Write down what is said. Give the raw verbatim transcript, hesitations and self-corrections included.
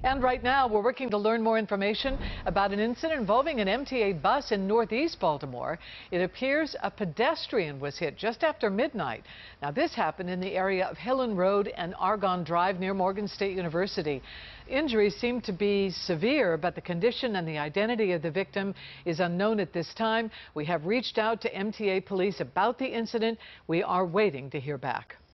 And right now, we're working to learn more information about an incident involving an M T A bus in northeast Baltimore. It appears a pedestrian was hit just after midnight. Now, this happened in the area of Hillen Road and Argonne Drive near Morgan State University. Injuries seem to be severe, but the condition and the identity of the victim is unknown at this time. We have reached out to M T A police about the incident. We are waiting to hear back.